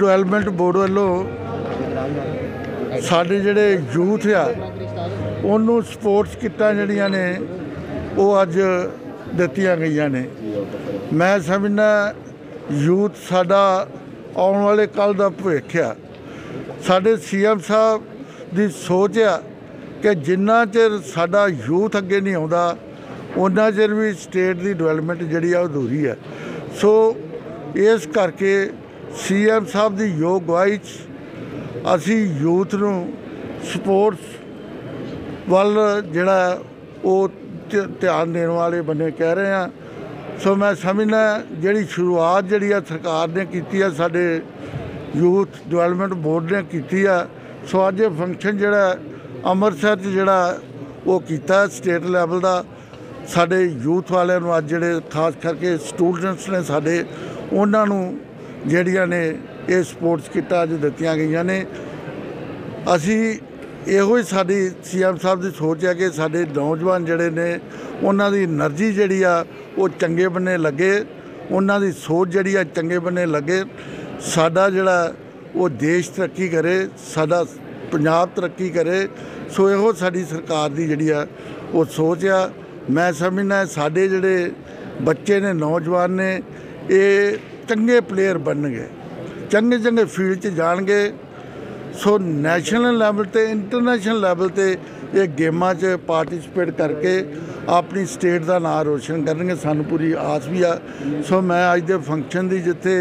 Development board ਵੱਲੋਂ ਸਾਡੇ ਜਿਹੜੇ ਯੂਥ ਆ ਉਹਨੂੰ ਸਪੋਰਟਸ ਕਿੱਟਾਂ ਜਿਹੜੀਆਂ ਨੇ ਉਹ ਅੱਜ ਦਿੱਤੀਆਂ ਗਈਆਂ ਨੇ। ਮੈਂ ਸਮਝਦਾ ਯੂਥ ਸਾਡਾ ਆਉਣ ਵਾਲੇ ਕੱਲ੍ਹ ਦਾ ਭਵਿੱਖ ਆ। ਸਾਡੇ CM ਸਾਹਿਬ ਦੀ ਸੋਚ ਆ ਕਿ ਜਿੰਨਾ ਚਿਰ ਸਾਡਾ ਯੂਥ ਅੱਗੇ ਨਹੀਂ ਆਉਂਦਾ ਉਹਨਾਂ ਚਿਰ ਵੀ ਸਟੇਟ ਦੀ ਡਿਵੈਲਪਮੈਂਟ ਜਿਹੜੀ ਆ ਉਹ ਅਧੂਰੀ ਹੈ। ਸੋ ਇਸ ਕਰਕੇ CM ਸਾਹਿਬ ਦੀ ਯੋਗ ਅਗਵਾਈ 'ਚ ਅਸੀਂ ਯੂਥ ਨੂੰ ਸਪੋਰਟਸ ਵੱਲ ਜਿਹੜਾ ਉਹ ਧਿਆਨ ਦੇਣ ਵਾਲੇ ਬੰਦੇ ਕਹਿ ਰਹੇ ਹਾਂ। ਸੋ ਮੈਂ ਸਮਝਦਾ ਜਿਹੜੀ ਸ਼ੁਰੂਆਤ ਜਿਹੜੀ ਆ ਸਰਕਾਰ ਨੇ ਕੀਤੀ ਆ, ਸਾਡੇ ਯੂਥ ਡਿਵੈਲਪਮੈਂਟ ਬੋਰਡ ਨੇ ਕੀਤੀ ਆ। ਸੋ ਅੱਜ ਇਹ ਫੰਕਸ਼ਨ ਜਿਹੜਾ ਅੰਮ੍ਰਿਤਸਰ 'ਚ ਜਿਹੜਾ ਉਹ ਕੀਤਾ ਸਟੇਟ ਲੈਵਲ ਦਾ, ਸਾਡੇ ਯੂਥ ਵਾਲਿਆਂ ਨੂੰ ਅੱਜ ਜਿਹੜੇ ਖਾਸ ਕਰਕੇ ਸਟੂਡੈਂਟਸ ਨੇ ਸਾਡੇ, ਉਹਨਾਂ ਨੂੰ ਜਿਹੜੀਆਂ ਨੇ ਇਹ ਸਪੋਰਟਸ ਕਿੱਟਾਂ ਅੱਜ ਦਿੱਤੀਆਂ ਗਈਆਂ ਨੇ। ਅਸੀਂ ਇਹੋ ਹੀ ਸਾਡੀ CM ਸਾਹਿਬ ਦੀ ਸੋਚ ਹੈ ਕਿ ਸਾਡੇ ਨੌਜਵਾਨ ਜਿਹੜੇ ਨੇ ਉਹਨਾਂ ਦੀ એનર્ਜੀ ਜਿਹੜੀ ਆ ਉਹ ਚੰਗੇ ਬੰਨੇ ਲੱਗੇ, ਉਹਨਾਂ ਦੀ ਸੋਚ ਜਿਹੜੀ ਆ ਚੰਗੇ ਬੰਨੇ ਲੱਗੇ। ਸਾਡਾ ਜਿਹੜਾ ਉਹ ਦੇਸ਼ ਤਰੱਕੀ ਕਰੇ, ਸਾਡਾ ਪੰਜਾਬ ਤਰੱਕੀ ਕਰੇ। ਸੋ ਇਹੋ ਸਾਡੀ ਸਰਕਾਰ ਦੀ ਜਿਹੜੀ ਆ ਉਹ ਸੋਚ ਆ। ਮੈਂ ਸਮਝਦਾ ਸਾਡੇ ਜਿਹੜੇ ਬੱਚੇ ਨੇ, ਨੌਜਵਾਨ ਨੇ, ਇਹ ਚੰਗੇ ਪਲੇਅਰ ਬਣਨਗੇ, ਚੰਗੇ ਚੰਗੇ ਫੀਲਡ 'ਚ ਜਾਣਗੇ। ਸੋ ਨੈਸ਼ਨਲ ਲੈਵਲ 'ਤੇ, ਇੰਟਰਨੈਸ਼ਨਲ ਲੈਵਲ 'ਤੇ ਇਹ ਗੇਮਾਂ 'ਚ ਪਾਰਟੀਸਪੇਟ ਕਰਕੇ ਆਪਣੀ ਸਟੇਟ ਦਾ ਨਾਂ ਰੋਸ਼ਨ ਕਰਨਗੇ, ਸਾਨੂੰ ਪੂਰੀ ਆਸ ਵੀ ਆ। ਸੋ ਮੈਂ ਅੱਜ ਦੇ ਫੰਕਸ਼ਨ ਦੀ ਜਿੱਥੇ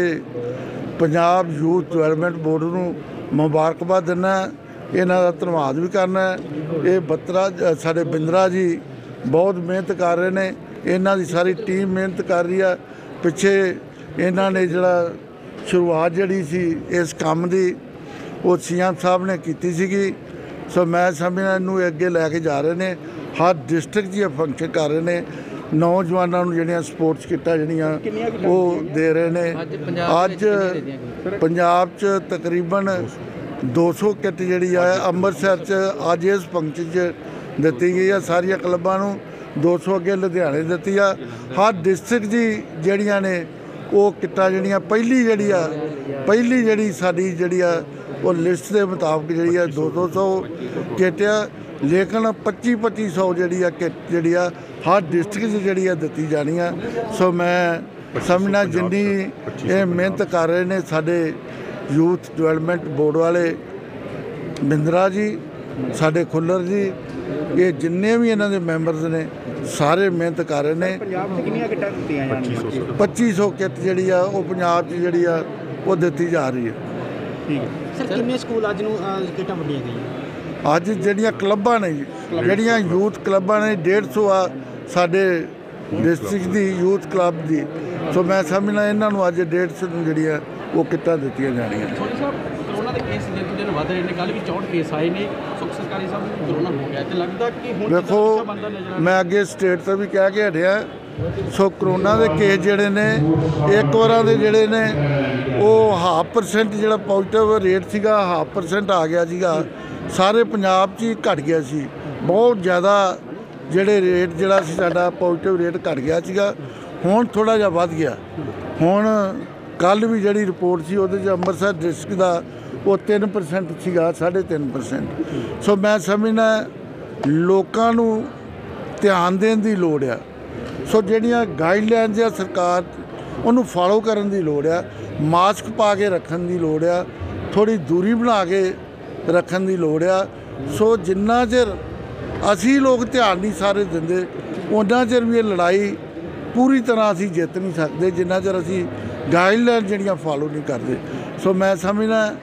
ਪੰਜਾਬ ਯੂਥ ਡਿਵੈਲਪਮੈਂਟ ਬੋਰਡ ਨੂੰ ਮੁਬਾਰਕਬਾਦ ਦਿੰਦਾ, ਇਹਨਾਂ ਦਾ ਧੰਨਵਾਦ ਵੀ ਕਰਨਾ। ਇਹ ਬੱਤਰਾ ਸਾਡੇ ਬਿੰਦਰਾ ਜੀ ਬਹੁਤ ਮਿਹਨਤ ਕਰ ਰਹੇ ਨੇ, ਇਹਨਾਂ ਦੀ ਸਾਰੀ ਟੀਮ ਮਿਹਨਤ ਕਰ ਰਹੀ ਆ। ਪਿੱਛੇ ਇਹਨਾਂ ਨੇ ਜਿਹੜਾ ਸ਼ੁਰੂਆਤ ਜਿਹੜੀ ਸੀ ਇਸ ਕੰਮ ਦੀ ਉਹ CM ਸਾਹਿਬ ਨੇ ਕੀਤੀ ਸੀਗੀ। ਸੋ ਮੈਂ ਸਮਝਦਾ ਇਹਨੂੰ ਅੱਗੇ ਲੈ ਕੇ ਜਾ ਰਹੇ ਨੇ, ਹਰ ਡਿਸਟ੍ਰਿਕਟ 'ਚ ਇਹ ਫੰਕਸ਼ਨ ਕਰ ਰਹੇ ਨੇ। ਨੌਜਵਾਨਾਂ ਨੂੰ ਜਿਹੜੀਆਂ ਸਪੋਰਟਸ ਕਿੱਟਾਂ ਜਿਹੜੀਆਂ ਉਹ ਦੇ ਰਹੇ ਨੇ। ਅੱਜ ਪੰਜਾਬ 'ਚ ਤਕਰੀਬਨ 200 ਕਿੱਟ ਜਿਹੜੀ ਆ ਅੰਮ੍ਰਿਤਸਰ 'ਚ ਅੱਜ ਇਸ ਫੰਕਸ਼ਨ 'ਚ ਦਿੱਤੀ ਗਈ ਆ ਸਾਰੀਆਂ ਕਲੱਬਾਂ ਨੂੰ। 200 ਅੱਗੇ ਲੁਧਿਆਣੇ ਦਿੱਤੀ ਆ। ਹਰ ਡਿਸਟ੍ਰਿਕਟ ਦੀ ਜਿਹੜੀਆਂ ਨੇ ਉਹ ਕਿੱਟਾਂ ਜਿਹੜੀਆਂ ਪਹਿਲੀ ਜਿਹੜੀ ਸਾਡੀ ਜਿਹੜੀ ਆ ਉਹ ਲਿਸਟ ਦੇ ਮੁਤਾਬਕ ਜਿਹੜੀ ਆ 200 ਕਿੱਟ ਆ, ਲੇਕਿਨ 2500 ਜਿਹੜੀ ਆ ਕਿੱਟ ਜਿਹੜੀ ਆ ਹਰ ਡਿਸਟ੍ਰਿਕਟ 'ਚ ਜਿਹੜੀ ਆ ਦਿੱਤੀ ਜਾਣੀ ਆ। ਸੋ ਮੈਂ ਸਮਝਣਾ ਜਿੰਨੀ ਇਹ ਮਿਹਨਤ ਕਰ ਰਹੇ ਨੇ ਸਾਡੇ ਯੂਥ ਡਿਵੈਲਪਮੈਂਟ ਬੋਰਡ ਵਾਲੇ, ਬਿੰਦਰਾ ਜੀ, ਸਾਡੇ ਖੁੱਲਰ ਜੀ, ਇਹ ਜਿੰਨੇ ਵੀ ਇਹਨਾਂ ਦੇ ਮੈਂਬਰਸ ਨੇ ਸਾਰੇ ਮਿਹਨਤ ਕਰ ਰਹੇ ਨੇ। ਪੰਜਾਬ 'ਚ ਕਿੰਨੀਆਂ ਕਿੱਟਾਂ ਦਿੱਤੀਆਂ ਜਾਣਗੀਆਂ? 2500 ਕਿੱਟ ਜਿਹੜੀ ਆ ਉਹ ਪੰਜਾਬ 'ਚ ਜਿਹੜੀ ਆ ਉਹ ਦਿੱਤੀ ਜਾ ਰਹੀ ਹੈ। ਠੀਕ ਹੈ ਸਰ, ਕਿੰਨੇ ਸਕੂਲ ਅੱਜ ਨੂੰ ਕਿੱਟਾਂ ਵੰਡੀਆਂ ਗਈਆਂ? ਅੱਜ ਜਿਹੜੀਆਂ ਕਲੱਬਾਂ ਨੇ ਜੀ, ਜਿਹੜੀਆਂ ਯੂਥ ਕਲੱਬਾਂ ਨੇ 150 ਆ ਸਾਡੇ ਡਿਸਟ੍ਰਿਕਟ ਦੀ ਯੂਥ ਕਲੱਬ ਦੀ। ਸੋ ਮੈਂ ਸਮਝਦਾ ਇਹਨਾਂ ਨੂੰ ਅੱਜ 150 ਨੂੰ ਜਿਹੜੀਆਂ ਉਹ ਕਿੱਟਾਂ ਦਿੱਤੀਆਂ ਜਾਣੀਆਂ। ਕਰੋਨਾ ਦੇ ਕੇਸ ਦਿਨ ਤੋਂ ਦਿਨ ਵਧ ਰਹੇ ਨੇ, ਕੱਲ੍ਹ ਵੀ 64 ਕੇਸ ਆਏ ਨੇ। ਸੁਖ ਸਰਕਾਰੀ ਸਾਹਿਬ ਨੂੰ ਕਰੋਨਾ ਹੋ ਗਿਆ ਤੇ ਲੱਗਦਾ ਕਿ ਹੁਣ ਦੇਖੋ ਮੈਂ ਅੱਗੇ ਸਟੇਟ ਤੋਂ ਵੀ ਕਹਿ ਕੇ ਹਟਿਆ। ਸੋ ਕਰੋਨਾ ਦੇ ਕੇਸ ਜਿਹੜੇ ਨੇ ਇੱਕ ਵਾਰਾਂ ਦੇ ਜਿਹੜੇ ਨੇ ਉਹ 0.5% ਜਿਹੜਾ ਪੋਜ਼ੀਟਿਵ ਰੇਟ ਸੀਗਾ 0.5% ਆ ਗਿਆ ਸੀਗਾ, ਸਾਰੇ ਪੰਜਾਬ 'ਚ ਹੀ ਘਟ ਗਿਆ ਸੀ। ਬਹੁਤ ਜ਼ਿਆਦਾ ਜਿਹੜੇ ਰੇਟ ਜਿਹੜਾ ਸੀ ਸਾਡਾ ਪੋਜ਼ੀਟਿਵ ਰੇਟ ਘਟ ਗਿਆ ਸੀਗਾ, ਹੁਣ ਥੋੜ੍ਹਾ ਜਿਹਾ ਵੱਧ ਗਿਆ। ਹੁਣ ਕੱਲ੍ਹ ਵੀ ਜਿਹੜੀ ਰਿਪੋਰਟ ਸੀ ਉਹਦੇ 'ਚ ਅੰਮ੍ਰਿਤਸਰ ਡਿਸਟ੍ਰਿਕਟ ਦਾ ਉਹ 3% ਸੀਗਾ, 3.5%। ਸੋ ਮੈਂ ਸਮਝਦਾ ਲੋਕਾਂ ਨੂੰ ਧਿਆਨ ਦੇਣ ਦੀ ਲੋੜ ਆ। ਸੋ ਜਿਹੜੀਆਂ ਗਾਈਡਲਾਈਨਸ ਆ ਸਰਕਾਰ ਉਹਨੂੰ ਫਾਲੋ ਕਰਨ ਦੀ ਲੋੜ ਆ, ਮਾਸਕ ਪਾ ਕੇ ਰੱਖਣ ਦੀ ਲੋੜ ਆ, ਥੋੜ੍ਹੀ ਦੂਰੀ ਬਣਾ ਕੇ ਰੱਖਣ ਦੀ ਲੋੜ ਆ। ਸੋ ਜਿੰਨਾ ਚਿਰ ਅਸੀਂ ਲੋਕ ਧਿਆਨ ਨਹੀਂ ਸਾਰੇ ਦਿੰਦੇ ਉਹਨਾਂ ਚਿਰ ਵੀ ਇਹ ਲੜਾਈ ਪੂਰੀ ਤਰ੍ਹਾਂ ਅਸੀਂ ਜਿੱਤ ਨਹੀਂ ਸਕਦੇ, ਜਿੰਨਾ ਚਿਰ ਅਸੀਂ ਗਾਈਡਲਾਈਨ ਜਿਹੜੀਆਂ ਫਾਲੋ ਨਹੀਂ ਕਰਦੇ। ਸੋ ਮੈਂ ਸਮਝਦਾ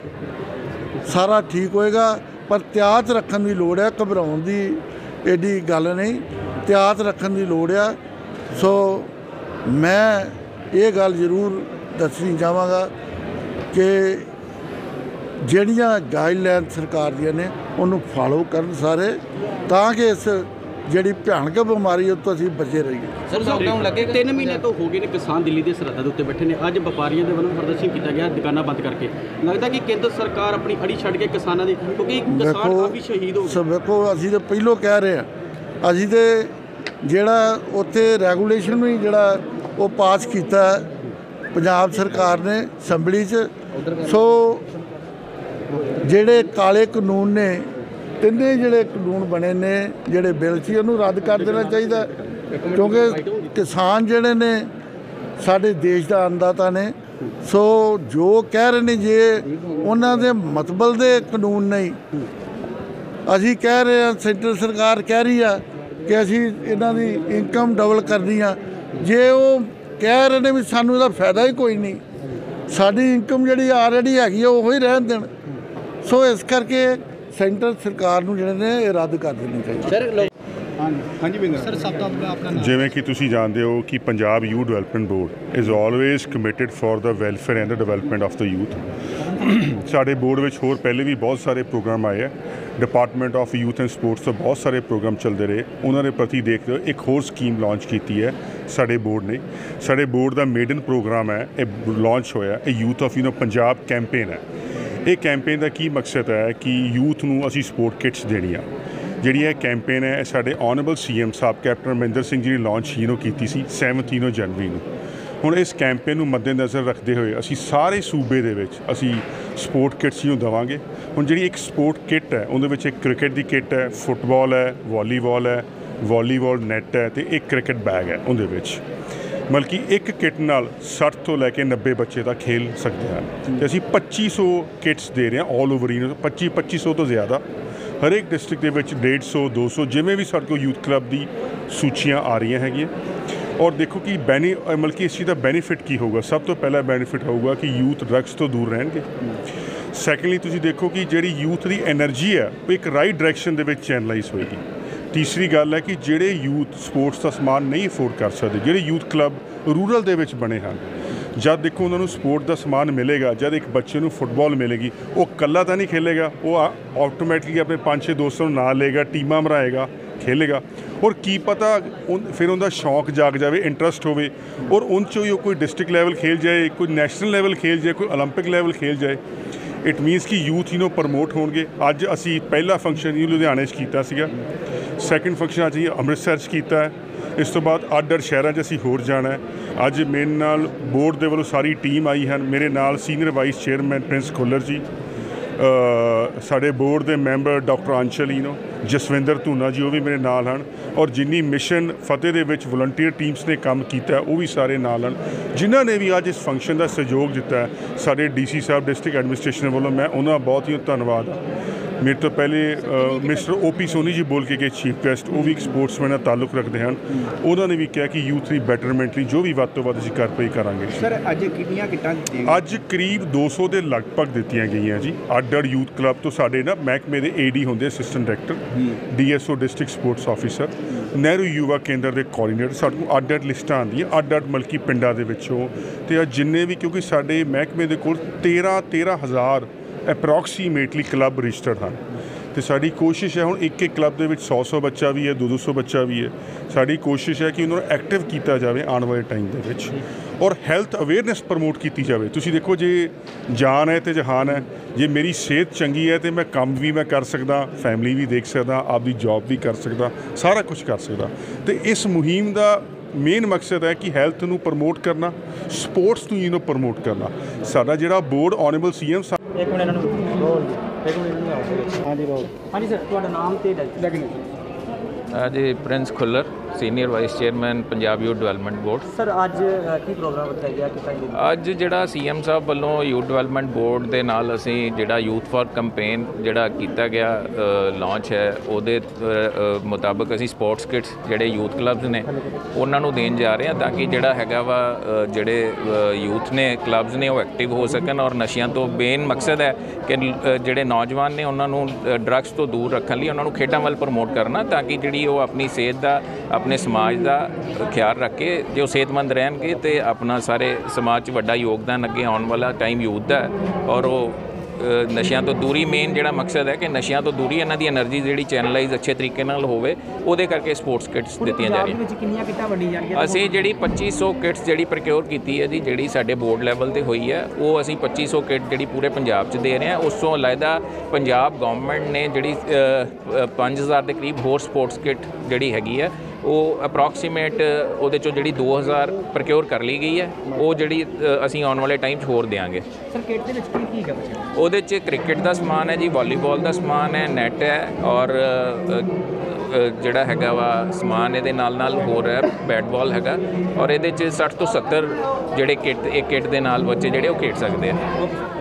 ਸਾਰਾ ਠੀਕ ਹੋਏਗਾ, ਪਰ ਤਿਆਤ ਰੱਖਣ ਦੀ ਲੋੜ ਹੈ, ਘਬਰਾਉਣ ਦੀ ਐਡੀ ਗੱਲ ਨਹੀਂ, ਤਿਆਤ ਰੱਖਣ ਦੀ ਲੋੜ ਆ। ਸੋ ਮੈਂ ਇਹ ਗੱਲ ਜ਼ਰੂਰ ਦੱਸਣੀ ਚਾਹਾਂਗਾ ਕਿ ਜਿਹੜੀਆਂ ਗਾਈਡਲਾਈਨ ਸਰਕਾਰ ਦੀਆਂ ਨੇ ਉਹਨੂੰ ਫਾਲੋ ਕਰਨ ਸਾਰੇ, ਤਾਂ ਕਿ ਇਸ ਜਿਹੜੀ ਭਿਆਨਕ ਬਿਮਾਰੀ ਉਹ ਤੋਂ ਅਸੀਂ ਬਚੇ ਰਹੀਏ। ਸਰ ਲਾਕਡਾਊਨ ਲੱਗੇ 3 ਮਹੀਨੇ ਤੋਂ ਹੋ ਗਏ ਨੇ, ਕਿਸਾਨ ਦਿੱਲੀ ਦੇ ਸਰਹੱਦਾਂ ਦੇ ਉੱਤੇ ਬੈਠੇ ਨੇ। ਅੱਜ ਵਪਾਰੀਆਂ ਦੇ ਵੱਲੋਂ ਪ੍ਰਦਰਸ਼ਨ ਕੀਤਾ ਗਿਆ ਦੁਕਾਨਾਂ ਬੰਦ ਕਰਕੇ। ਲੱਗਦਾ ਕਿ ਕੇਂਦਰ ਸਰਕਾਰ ਆਪਣੀ ਅੜੀ ਛੱਡ ਕੇ ਕਿਸਾਨਾਂ ਦੀ, ਕਿਉਂਕਿ ਕਿਸਾਨ ਕਾਫੀ ਸ਼ਹੀਦ ਹੋ ਗਏ। ਵੇਖੋ ਅਸੀਂ ਤਾਂ ਪਹਿਲੋਂ ਕਹਿ ਰਹੇ ਹਾਂ, ਅਸੀਂ ਤੇ ਜਿਹੜਾ ਉੱਥੇ ਰੈਗੂਲੇਸ਼ਨ ਵੀ ਜਿਹੜਾ ਉਹ ਪਾਸ ਕੀਤਾ ਪੰਜਾਬ ਸਰਕਾਰ ਨੇ ਅਸੈਂਬਲੀ 'ਚ, ਸੋ ਜਿਹੜੇ ਕਾਲੇ ਕਾਨੂੰਨ ਨੇ, ਤਿੰਨੇ ਜਿਹੜੇ ਕਾਨੂੰਨ ਬਣੇ ਨੇ, ਜਿਹੜੇ ਬਿੱਲ ਸੀ, ਉਹਨੂੰ ਰੱਦ ਕਰ ਦੇਣਾ ਚਾਹੀਦਾ, ਕਿਉਂਕਿ ਕਿਸਾਨ ਜਿਹੜੇ ਨੇ ਸਾਡੇ ਦੇਸ਼ ਦਾ ਅੰਨਦਾਤਾ ਨੇ। ਸੋ ਜੋ ਕਹਿ ਰਹੇ ਨੇ, ਜੇ ਉਹਨਾਂ ਦੇ ਮਤਲਬ ਦੇ ਕਾਨੂੰਨ ਨਹੀਂ, ਅਸੀਂ ਕਹਿ ਰਹੇ ਹਾਂ, ਸੈਂਟਰ ਸਰਕਾਰ ਕਹਿ ਰਹੀ ਆ ਕਿ ਅਸੀਂ ਇਹਨਾਂ ਦੀ ਇਨਕਮ ਡਬਲ ਕਰਨੀ ਆ, ਜੇ ਉਹ ਕਹਿ ਰਹੇ ਨੇ ਵੀ ਸਾਨੂੰ ਇਹਦਾ ਫਾਇਦਾ ਹੀ ਕੋਈ ਨਹੀਂ, ਸਾਡੀ ਇਨਕਮ ਜਿਹੜੀ ਆਲਰੇਡੀ ਹੈਗੀ ਆ ਉਹ ਹੀ ਰਹਿਣ ਦੇਣ। ਸੋ ਇਸ ਕਰਕੇ ਸੈਂਟਰ ਸਰਕਾਰ ਨੂੰ ਜਿਹੜੇ ਨੇ ਇਹ ਰੱਦ ਕਰ ਦੇਣੀ ਚਾਹੀਦੀ। ਸਰ ਸਭ ਤੋਂ ਆਪਣਾ ਜਿਵੇਂ ਕਿ ਤੁਸੀਂ ਜਾਣਦੇ ਹੋ ਕਿ Punjab youth development board is always committed for the welfare and the development of the youth. ਸਾਡੇ ਬੋਰਡ ਵਿੱਚ ਹੋਰ ਪਹਿਲੇ ਵੀ ਬਹੁਤ ਸਾਰੇ ਪ੍ਰੋਗਰਾਮ ਆਏ ਹੈ। Department of youth and sports ਤੋਂ ਬਹੁਤ ਸਾਰੇ ਪ੍ਰੋਗਰਾਮ ਚੱਲਦੇ ਰਹੇ। ਉਹਨਾਂ ਦੇ ਪ੍ਰਤੀ ਦੇਖਦੇ ਹੋਏ ਇੱਕ ਹੋਰ ਸਕੀਮ ਲਾਂਚ ਕੀਤੀ ਹੈ ਸਾਡੇ ਬੋਰਡ ਨੇ। ਸਾਡੇ ਬੋਰਡ ਦਾ ਮੇਡਨ ਪ੍ਰੋਗਰਾਮ ਹੈ, ਇਹ ਲਾਂਚ ਹੋਇਆ, ਇਹ ਯੂਥ ਆਫ ਪੰਜਾਬ ਕੈਂਪੇਨ ਹੈ। ਇਹ ਕੈਂਪੇਨ ਦਾ ਕੀ ਮਕਸਦ ਹੈ ਕਿ ਯੂਥ ਨੂੰ ਅਸੀਂ ਸਪੋਰਟ ਕਿਟਸ ਦੇਣੀਆਂ। ਜਿਹੜੀ ਇਹ ਕੈਂਪੇਨ ਹੈ, ਸਾਡੇ honourable CM sahib captain Amarinder Singh ji ਨੇ ਲਾਂਚ ਕੀਤੀ ਸੀ 7 ਜਨਵਰੀ ਨੂੰ। ਹੁਣ ਇਸ ਕੈਂਪੇਨ ਨੂੰ ਮੱਦੇਨਜ਼ਰ ਰੱਖਦੇ ਹੋਏ ਅਸੀਂ ਸਾਰੇ ਸੂਬੇ ਦੇ ਵਿੱਚ ਅਸੀਂ ਸਪੋਰਟ ਕਿਟਸ ਨੂੰ ਦੇਵਾਂਗੇ। ਹੁਣ ਜਿਹੜੀ ਇੱਕ ਸਪੋਰਟ ਕਿੱਟ ਹੈ, ਉਹਦੇ ਵਿੱਚ ਇੱਕ ਕ੍ਰਿਕਟ ਦੀ ਕਿੱਟ ਹੈ, ਫੁੱਟਬਾਲ ਹੈ, ਵਾਲੀਬਾਲ ਨੈੱਟ ਹੈ ਅਤੇ ਇੱਕ ਕ੍ਰਿਕਟ ਬੈਗ ਹੈ। ਉਹਦੇ ਵਿੱਚ ਬਲਕਿ ਇੱਕ ਕਿੱਟ ਨਾਲ 60 ਤੋਂ ਲੈ ਕੇ 90 ਬੱਚੇ ਤਾਂ ਖੇਲ ਸਕਦੇ ਹਨ। ਅਤੇ ਅਸੀਂ 2500 ਕਿਟਸ ਦੇ ਰਹੇ ਹਾਂ ਆਲ ਓਵਰ ਇੰਡੀਆ। 2500 ਤੋਂ ਜ਼ਿਆਦਾ ਹਰੇਕ ਡਿਸਟ੍ਰਿਕਟ ਦੇ ਵਿੱਚ 150, 200 ਜਿਵੇਂ ਵੀ ਸਾਡੇ ਕੋਲ ਯੂਥ ਕਲੱਬ ਦੀ ਸੂਚੀਆਂ ਆ ਰਹੀਆਂ ਹੈਗੀਆਂ। ਔਰ ਦੇਖੋ ਕਿ ਮਤਲਬ ਕਿ ਇਸ ਚੀਜ਼ ਦਾ ਬੈਨੀਫਿਟ ਕੀ ਹੋਊਗਾ। ਸਭ ਤੋਂ ਪਹਿਲਾ ਬੈਨੀਫਿਟ ਹੋਊਗਾ ਕਿ ਯੂਥ ਡਰੱਗਸ ਤੋਂ ਦੂਰ ਰਹਿਣਗੇ। ਸੈਕੰਡਲੀ ਤੁਸੀਂ ਦੇਖੋ ਕਿ ਜਿਹੜੀ ਯੂਥ ਦੀ ਐਨਰਜੀ ਹੈ ਉਹ ਇੱਕ ਰਾਈਟ ਡਾਇਰੈਕਸ਼ਨ ਦੇ ਵਿੱਚ ਚੈਨਲਾਈਜ਼ ਹੋਏਗੀ। ਤੀਸਰੀ ਗੱਲ ਹੈ ਕਿ ਜਿਹੜੇ ਯੂਥ ਸਪੋਰਟਸ ਦਾ ਸਮਾਨ ਨਹੀਂ ਅਫੋਰਡ ਕਰ ਸਕਦੇ, ਜਿਹੜੇ ਯੂਥ ਕਲੱਬ ਰੂਰਲ ਦੇ ਵਿੱਚ ਬਣੇ ਹਨ, ਜਦ ਦੇਖੋ ਉਹਨਾਂ ਨੂੰ ਸਪੋਰਟ ਦਾ ਸਮਾਨ ਮਿਲੇਗਾ, ਜਦ ਇੱਕ ਬੱਚੇ ਨੂੰ ਫੁੱਟਬਾਲ ਮਿਲੇਗੀ, ਉਹ ਇਕੱਲਾ ਤਾਂ ਨਹੀਂ ਖੇਲੇਗਾ, ਉਹ ਆਟੋਮੈਟਿਕਲੀ ਆਪਣੇ 5-6 ਦੋਸਤਾਂ ਨੂੰ ਨਾਲ ਲਏਗਾ, ਟੀਮਾਂ ਬਣਾਏਗਾ, ਖੇਲੇਗਾ। ਔਰ ਕੀ ਪਤਾ ਫਿਰ ਉਹਦਾ ਸ਼ੌਂਕ ਜਾਗ ਜਾਵੇ, ਇੰਟਰਸਟ ਹੋਵੇ, ਔਰ ਉਹਨ 'ਚੋਂ ਹੀ ਉਹ ਕੋਈ ਡਿਸਟ੍ਰਿਕਟ ਲੈਵਲ ਖੇਲ ਜਾਏ, ਕੋਈ ਨੈਸ਼ਨਲ ਲੈਵਲ ਖੇਲ ਜਾਏ, ਕੋਈ ਓਲੰਪਿਕ ਲੈਵਲ ਖੇਲ ਜਾਏ। ਇਟ ਮੀਨਸ ਕਿ ਯੂਥ ਪ੍ਰਮੋਟ ਹੋਣਗੇ। ਅੱਜ ਅਸੀਂ ਪਹਿਲਾ ਫੰਕਸ਼ਨ ਲੁਧਿਆਣੇ 'ਚ ਕੀਤਾ ਸੀਗਾ, ਸੈਕਿੰਡ ਫੰਕਸ਼ਨ ਅੱਜ ਅੰਮ੍ਰਿਤਸਰ 'ਚ ਕੀਤਾ ਹੈ। ਇਸ ਤੋਂ ਬਾਅਦ ਅੱਡ-ਅੱਡ ਸ਼ਹਿਰਾਂ 'ਚ ਅਸੀਂ ਹੋਰ ਜਾਣਾ ਹੈ। ਅੱਜ ਮੇਰੇ ਨਾਲ ਬੋਰਡ ਦੇ ਵੱਲੋਂ ਸਾਰੀ ਟੀਮ ਆਈ ਹਨ। ਮੇਰੇ ਨਾਲ senior vice chairman Prince Khullar ji, ਸਾਡੇ ਬੋਰਡ ਦੇ ਮੈਂਬਰ ਡਾਕਟਰ ਅੰਸ਼ਲ ਜਸਵਿੰਦਰ ਧੂਨਾ ਜੀ, ਉਹ ਵੀ ਮੇਰੇ ਨਾਲ ਹਨ। ਔਰ ਜਿੰਨੀ ਮਿਸ਼ਨ ਫਤਿਹ ਦੇ ਵਿੱਚ ਵਲੰਟੀਅਰ ਟੀਮਸ ਨੇ ਕੰਮ ਕੀਤਾ ਉਹ ਵੀ ਸਾਰੇ ਨਾਲ ਹਨ, ਜਿਨ੍ਹਾਂ ਨੇ ਵੀ ਅੱਜ ਇਸ ਫੰਕਸ਼ਨ ਦਾ ਸਹਿਯੋਗ ਦਿੱਤਾ। ਸਾਡੇ DC ਸਾਹਿਬ ਡਿਸਟ੍ਰਿਕਟ ਐਡਮਿਨਿਸਟ੍ਰੇਸ਼ਨ ਵੱਲੋਂ ਮੈਂ ਉਹਨਾਂ ਦਾ ਬਹੁਤ ਹੀ ਧੰਨਵਾਦ। ਮੇਰੇ ਤੋਂ ਪਹਿਲੇ ਮਿਸਟਰ OP ਸੋਨੀ ਜੀ ਬੋਲ ਕੇ ਗਏ ਚੀਫ ਗੈਸਟ, ਉਹ ਵੀ ਇੱਕ ਸਪੋਰਟਸਮੈਨ ਨਾਲ ਤਾਲੁਕ ਰੱਖਦੇ ਹਨ। ਉਹਨਾਂ ਨੇ ਵੀ ਕਿਹਾ ਕਿ ਯੂਥ ਦੀ ਬੈਟਰਮੈਂਟ ਲਈ ਜੋ ਵੀ ਵੱਧ ਤੋਂ ਵੱਧ ਅਸੀਂ ਕਰ ਪਈ ਕਰਾਂਗੇ। ਸਰ ਅੱਜ ਕਿੰਨੀਆਂ ਕਿੱਟਾਂ ਦਿੱਤੀਆਂ? ਅੱਜ ਕਰੀਬ 200 ਦੇ ਲਗਭਗ ਦਿੱਤੀਆਂ ਗਈਆਂ ਜੀ। ਅੱਡ-ਅੱਡ ਯੂਥ ਕਲੱਬ ਤੋਂ ਸਾਡੇ ਨਾ ਮਹਿਕਮੇ ਦੇ AD ਹੁੰਦੇ, assistant director, DSO district sports officer, Nehru Yuva Kendra ਦੇ ਕੋਆਰਡੀਨੇਟਰ। ਸਾਡੇ ਕੋਲ ਅੱਡ-ਅੱਡ ਲਿਸਟਾਂ ਆਉਂਦੀਆਂ, ਅੱਡ-ਅੱਡ ਮਲਕੀ ਪਿੰਡਾਂ ਦੇ ਵਿੱਚੋਂ, ਅਤੇ ਜਿੰਨੇ ਵੀ, ਕਿਉਂਕਿ ਸਾਡੇ ਮਹਿਕਮੇ ਦੇ ਕੋਲ 13,000 ਅਪਰੋਕਸੀਮੇਟਲੀ ਕਲੱਬ ਰਜਿਸਟਰਡ ਹਨ। ਅਤੇ ਸਾਡੀ ਕੋਸ਼ਿਸ਼ ਹੈ ਹੁਣ ਇੱਕ ਕਲੱਬ ਦੇ ਵਿੱਚ 100 ਬੱਚਾ ਵੀ ਹੈ, 200 ਬੱਚਾ ਵੀ ਹੈ। ਸਾਡੀ ਕੋਸ਼ਿਸ਼ ਹੈ ਕਿ ਉਹਨਾਂ ਨੂੰ ਐਕਟਿਵ ਕੀਤਾ ਜਾਵੇ ਆਉਣ ਵਾਲੇ ਟਾਈਮ ਦੇ ਵਿੱਚ, ਔਰ ਹੈਲਥ ਅਵੇਅਰਨੈਸ ਪ੍ਰਮੋਟ ਕੀਤੀ ਜਾਵੇ। ਤੁਸੀਂ ਦੇਖੋ, ਜੇ ਜਾਨ ਹੈ ਅਤੇ ਜਹਾਨ ਹੈ। ਜੇ ਮੇਰੀ ਸਿਹਤ ਚੰਗੀ ਹੈ ਤਾਂ ਮੈਂ ਕੰਮ ਵੀ ਮੈਂ ਕਰ ਸਕਦਾ, ਫੈਮਿਲੀ ਵੀ ਦੇਖ ਸਕਦਾ, ਆਪਦੀ ਜੌਬ ਵੀ ਕਰ ਸਕਦਾ, ਸਾਰਾ ਕੁਝ ਕਰ ਸਕਦਾ। ਅਤੇ ਇਸ ਮੁਹਿੰਮ ਦਾ ਮੇਨ ਮਕਸਦ ਹੈ ਕਿ ਹੈਲਥ ਨੂੰ ਪ੍ਰਮੋਟ ਕਰਨਾ, ਸਪੋਰਟਸ ਨੂੰ ਪ੍ਰਮੋਟ ਕਰਨਾ। ਸਾਡਾ ਜਿਹੜਾ ਬੋਰਡ ਆਨਰੇਬਲ CM ਸਾਹਿਬ ਹਾਂਜੀ ਸਰ, ਤੁਹਾਡਾ ਨਾਮ ਤੇ ਡੈਜ਼ਿਗਨੇਸ਼ਨ? ਜੀ Prince Khullar, senior vice chairman Punjab youth development board. Sir ਅੱਜ ਕੀ ਪ੍ਰੋਗਰਾਮ ਰੱਖਿਆ ਗਿਆ ਕਿਤਾ? ਅੱਜ ਜਿਹੜਾ CM ਸਾਹਿਬ ਵੱਲੋਂ ਯੂਥ ਡਿਵੈਲਪਮੈਂਟ ਬੋਰਡ ਦੇ ਨਾਲ ਅਸੀਂ ਜਿਹੜਾ ਯੂਥ ਫॉर ਕੰਪੇਨ ਜਿਹੜਾ ਕੀਤਾ ਗਿਆ ਲਾਂਚ ਹੈ, ਉਹਦੇ ਮੁਤਾਬਕ ਅਸੀਂ ਸਪੋਰਟਸ ਕਿਟਸ ਜਿਹੜੇ ਯੂਥ ਕਲੱਬਸ ਨੇ ਉਹਨਾਂ ਨੂੰ ਦੇਣ ਜਾ ਰਹੇ ਹਾਂ, ਤਾਂ ਕਿ ਜਿਹੜਾ ਹੈਗਾ ਵਾ ਜਿਹੜੇ ਯੂਥ ਨੇ, ਕਲੱਬਸ ਨੇ, ਉਹ ਐਕਟਿਵ ਹੋ ਸਕਣ। ਔਰ ਨਸ਼ਿਆਂ ਤੋਂ ਮੇਨ ਮਕਸਦ ਹੈ ਕਿ ਜਿਹੜੇ ਨੌਜਵਾਨ ਨੇ ਉਹਨਾਂ ਨੂੰ ਡਰੱਗਸ ਤੋਂ ਦੂਰ ਰੱਖਣ ਲਈ ਉਹਨਾਂ ਨੂੰ ਖੇਡਾਂ ਵੱਲ ਪ੍ਰਮੋਟ ਕਰਨਾ, ਤਾਂ ਕਿ ਜਿਹੜੀ ਉਹ ਆਪਣੀ ਸਿਹਤ ਦਾ, ਆਪਣੇ ਸਮਾਜ ਦਾ ਖਿਆਲ ਰੱਖ ਕੇ ਜੇ ਉਹ ਸਿਹਤਮੰਦ ਰਹਿਣਗੇ ਅਤੇ ਆਪਣਾ ਸਾਰੇ ਸਮਾਜ 'ਚ ਵੱਡਾ ਯੋਗਦਾਨ ਅੱਗੇ ਆਉਣ ਵਾਲਾ ਟਾਈਮ ਯੂਥ ਦਾ। ਔਰ ਉਹ ਨਸ਼ਿਆਂ ਤੋਂ ਦੂਰੀ, ਮੇਨ ਜਿਹੜਾ ਮਕਸਦ ਹੈ ਕਿ ਨਸ਼ਿਆਂ ਤੋਂ ਦੂਰੀ, ਇਹਨਾਂ ਦੀ એનર્ਜੀ ਜਿਹੜੀ ਚੈਨਲਾਈਜ਼ ਅੱਛੇ ਤਰੀਕੇ ਨਾਲ ਹੋਵੇ, ਉਹਦੇ ਕਰਕੇ ਸਪੋਰਟਸ ਕਿਟਸ ਦਿੱਤੀਆਂ ਜਾ ਰਹੀਆਂ। ਵਿੱਚ ਕਿੰਨੀਆਂ ਕਿੱਟਾਂ ਵੰਡੀਆਂ ਜਾਣਗੀਆਂ? ਅਸੀਂ ਜਿਹੜੀ 2500 ਕਿਟਸ ਜਿਹੜੀ ਪ੍ਰੋਕਿਓਰ ਕੀਤੀ ਹੈ ਜੀ, ਜਿਹੜੀ ਸਾਡੇ ਬੋਰਡ ਲੈਵਲ ਤੇ ਹੋਈ ਹੈ, ਉਹ ਅਸੀਂ 2500 ਕਿਟ ਜਿਹੜੀ ਪੂਰੇ ਪੰਜਾਬ 'ਚ ਦੇ ਰਹੇ ਹਾਂ। ਉਸ ਤੋਂ ਅਲਾਵਾ ਪੰਜਾਬ ਗਵਰਨਮੈਂਟ ਨੇ ਜਿਹੜੀ 5000 ਦੇ ਕਰੀਬ ਹੋਰ ਸਪੋਰਟਸ ਕਿਟ ਜਿਹੜੀ ਹੈਗੀ ਹੈ ਉਹ ਅਪਰੋਕਸੀਮੇਟ ਉਹਦੇ 'ਚੋਂ ਜਿਹੜੀ 2000 ਪ੍ਰੋਕਿਓਰ ਕਰ ਲਈ ਗਈ ਹੈ, ਉਹ ਜਿਹੜੀ ਅਸੀਂ ਆਉਣ ਵਾਲੇ ਟਾਈਮ 'ਚ ਹੋਰ ਦੇਵਾਂਗੇ। ਸਰ ਕਿੱਟ ਦੇ ਵਿੱਚ ਕੀ ਹੈ ਬੱਚਿਆਂ ਨੂੰ? ਉਹਦੇ 'ਚ ਕ੍ਰਿਕਟ ਦਾ ਸਮਾਨ ਹੈ ਜੀ, ਵਾਲੀਬਾਲ ਦਾ ਸਮਾਨ ਹੈ, ਨੈੱਟ ਹੈ, ਔਰ ਜਿਹੜਾ ਹੈਗਾ ਵਾ ਸਮਾਨ ਇਹਦੇ ਨਾਲ ਨਾਲ ਹੋਰ ਹੈ, ਬੈਟ ਬਾਲ ਹੈਗਾ, ਔਰ ਇਹਦੇ 'ਚ 60 ਤੋਂ 70 ਜਿਹੜੇ ਕਿੱਟ, ਇੱਕ ਕਿੱਟ ਦੇ ਨਾਲ ਬੱਚੇ ਜਿਹੜੇ ਉਹ ਖੇਡ ਸਕਦੇ ਆ।